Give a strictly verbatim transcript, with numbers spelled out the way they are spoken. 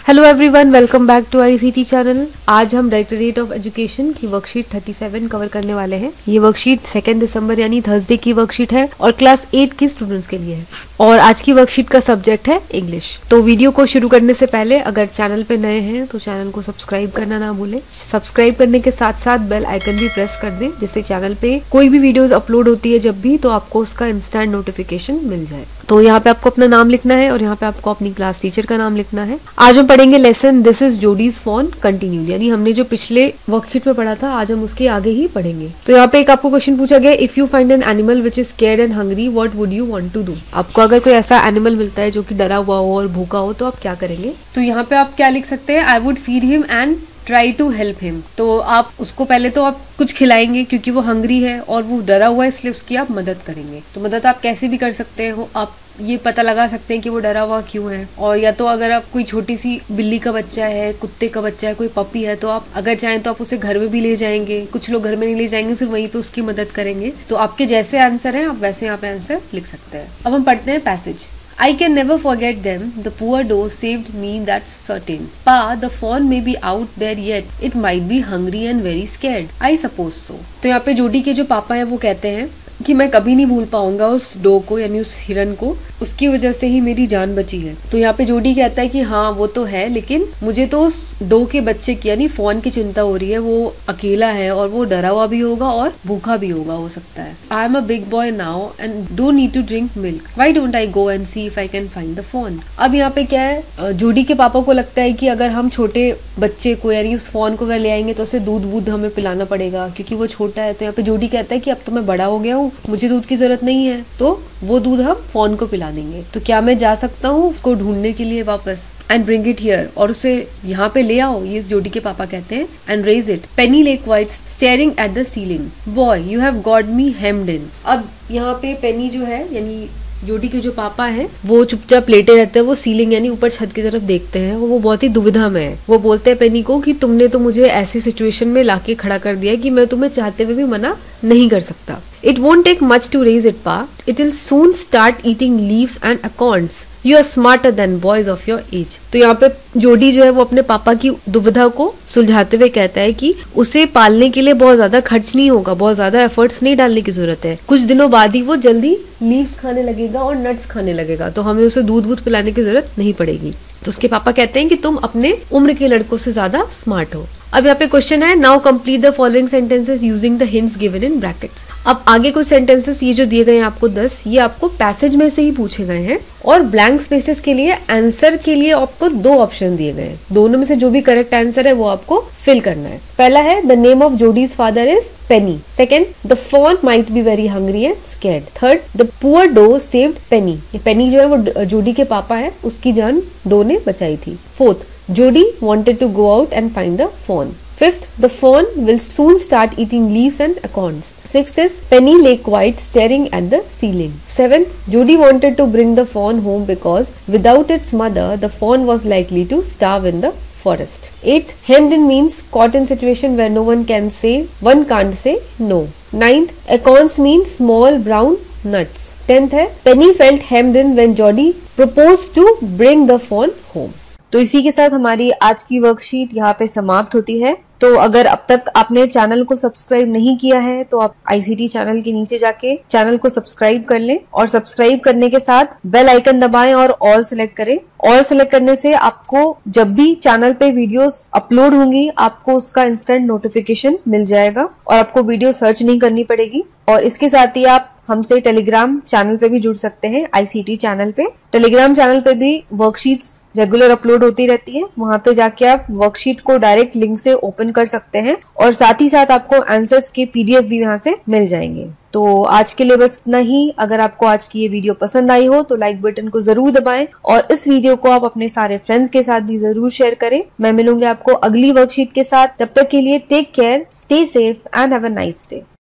Hello everyone, welcome back to ICT channel. आज हम directorate of education की worksheet सैंतीस कवर करने वाले हैं। ये वर्कशीट सेकेंड दिसंबर यानी थर्सडे की वर्कशीट है और क्लास एट के स्टूडेंट्स के लिए है और आज की वर्कशीट का सब्जेक्ट है इंग्लिश। तो वीडियो को शुरू करने से पहले अगर चैनल पे नए हैं तो चैनल को सब्सक्राइब करना ना भूलें। सब्सक्राइब करने के साथ साथ बेल आइकन भी प्रेस कर दें जिससे चैनल पे कोई भी वीडियोस अपलोड होती है जब भी तो आपको उसका इंस्टेंट नोटिफिकेशन मिल जाए। तो यहाँ पे आपको अपना नाम लिखना है और यहाँ पे आपको अपनी क्लास टीचर का नाम लिखना है। आज हम पढ़ेंगे lesson this is Jody's phone continued, यानी हमने जो पिछले वर्कशीट में पढ़ा था आज हम उसके आगे ही पढ़ेंगे। तो यहाँ पे एक आपको क्वेश्चन पूछा गया, if you find an animal which is scared and hungry what would you want to do. आपको अगर कोई ऐसा एनिमल मिलता है जो कि डरा हुआ हो और भूखा हो तो आप क्या करेंगे। तो यहाँ पे आप क्या लिख सकते हैं, I would feed him and try to help him. तो आप उसको पहले तो आप कुछ खिलाएंगे क्योंकि वो हंग्री है और वो डरा हुआ है इसलिए उसकी आप मदद करेंगे। तो मदद आप कैसे भी कर सकते हो, आप ये पता लगा सकते हैं कि वो डरा हुआ क्यों है, और या तो अगर आप कोई छोटी सी बिल्ली का बच्चा है, कुत्ते का बच्चा है, कोई पपी है तो आप अगर चाहें तो आप उसे घर में भी ले जाएंगे। कुछ लोग घर में नहीं ले जाएंगे, सिर्फ वहीं पे उसकी मदद करेंगे। तो आपके जैसे आंसर है आप वैसे यहाँ पे आंसर लिख सकते हैं। अब हम पढ़ते हैं passage. I can never forget them. The poor doe saved me, that's certain. Pa, the fawn may be out there yet. It might be hungry and very scared. I suppose so. तो यहाँ पे जोडी के जो पापा हैं वो कहते हैं कि मैं कभी नहीं भूल पाऊंगा उस डो को यानी उस हिरन को, उसकी वजह से ही मेरी जान बची है। तो यहाँ पे जोडी कहता है कि हाँ वो तो है, लेकिन मुझे तो उस डो के बच्चे की यानी फॉन की चिंता हो रही है। वो अकेला है और वो डरा हुआ भी होगा और भूखा भी होगा हो सकता है। I am a big boy now and don't need to drink milk, why don't I go and see if I can find the fawn. अब यहाँ पे क्या है, जोडी के पापा को लगता है कि अगर हम छोटे बच्चे को यानी उस फॉन को अगर ले आएंगे तो उसे दूध वूध हमें पिलाना पड़ेगा क्योंकि वो छोटा है। तो यहाँ पे जोडी कहता है कि अब तो मैं बड़ा हो गया हूँ, मुझे दूध की जरूरत नहीं है, तो वो दूध हम फॉन को पिला देंगे। तो क्या मैं जा सकता हूँ उसको ढूंढने के लिए वापस, एंड ब्रिंग इट हियर, और उसे यहाँ पे ले आओ, ये जोडी के पापा कहते हैं। And raise it, Penny lay quite staring at the ceiling, boy you have got me hemmed in. अब यहाँ पे पेनी जो है यानी जोडी के जो पापा हैं वो चुपचाप लेटे रहते हैं, वो सीलिंग यानी ऊपर छत की तरफ देखते हैं। वो बहुत ही दुविधा में है। वो बोलते हैं पेनी को कि तुमने तो मुझे ऐसी सिचुएशन में लाके खड़ा कर दिया कि मैं तुम्हें चाहते हुए भी मना नहीं कर सकता। It won't take much to raise it, Pa. It will soon start eating leaves and acorns. You are smarter than boys of your age. तो यहाँ पे जोडी जो है वो अपने पापा की दुविधा को सुलझाते हुए कहता है कि उसे पालने के लिए बहुत ज्यादा खर्च नहीं होगा, बहुत ज्यादा एफर्ट्स नहीं डालने की जरूरत है। कुछ दिनों बाद ही वो जल्दी लीव्स खाने लगेगा और नट्स खाने लगेगा, तो हमें उसे दूध वूध पिलाने की जरूरत नहीं पड़ेगी। तो उसके पापा कहते हैं कि तुम अपने उम्र के लड़कों से ज्यादा स्मार्ट हो। अब यहाँ पे क्वेश्चन है, now complete the following sentences using the hints given in brackets. अब आगे कुछ सेंटेंसेस ये जो दिए गए हैं आपको दस, ये आपको पैसेज में से ही पूछे गए हैं और ब्लैंक स्पेसेस के लिए आंसर के लिए आपको दो ऑप्शन दिए गए हैं। दोनों में से जो भी करेक्ट आंसर है वो आपको फिल करना है। पहला है the name of Jody's father is Penny. Second, the fawn might be very hungry and scared. Third, the poor doe saved Penny. ये पेनी जो है वो जोडी के पापा है, उसकी जान डो ने बचाई थी। Fourth, Jody wanted to go out and find the fawn. Fifth, the fawn will soon start eating leaves and acorns. Sixth is Penny lay quiet staring at the ceiling. Seventh, Jody wanted to bring the fawn home because without its mother, the fawn was likely to starve in the forest. Eighth, hemmed in means caught in situation where no one can say, one can't say no. Ninth, acorns means small brown nuts. Tenth है Penny felt hemmed in when Jody proposed to bring the fawn home. तो इसी के साथ हमारी आज की worksheet यहाँ पे समाप्त होती है। तो अगर अब तक आपने चैनल को सब्सक्राइब नहीं किया है तो आप आईसीटी चैनल के नीचे जाके चैनल को सब्सक्राइब कर लें और सब्सक्राइब करने के साथ बेल आइकन दबाएं और ऑल सेलेक्ट करें। ऑल सेलेक्ट करने से आपको जब भी चैनल पे वीडियोस अपलोड होंगी आपको उसका इंस्टेंट नोटिफिकेशन मिल जाएगा और आपको वीडियो सर्च नहीं करनी पड़ेगी। और इसके साथ ही आप हमसे टेलीग्राम चैनल पे भी जुड़ सकते हैं। आईसीटी चैनल पे टेलीग्राम चैनल पे भी वर्कशीट्स रेगुलर अपलोड होती रहती है, वहां पे जाके आप वर्कशीट को डायरेक्ट लिंक से ओपन कर सकते हैं और साथ ही साथ आपको आंसर्स के पीडीएफ भी वहां से मिल जाएंगे। तो आज के लिए बस इतना ही। अगर आपको आज की ये वीडियो पसंद आई हो तो लाइक बटन को जरूर दबाएं और इस वीडियो को आप अपने सारे फ्रेंड्स के साथ भी जरूर शेयर करें। मैं मिलूंगी आपको अगली वर्कशीट के साथ, तब तक के लिए take care, stay safe and have a nice day.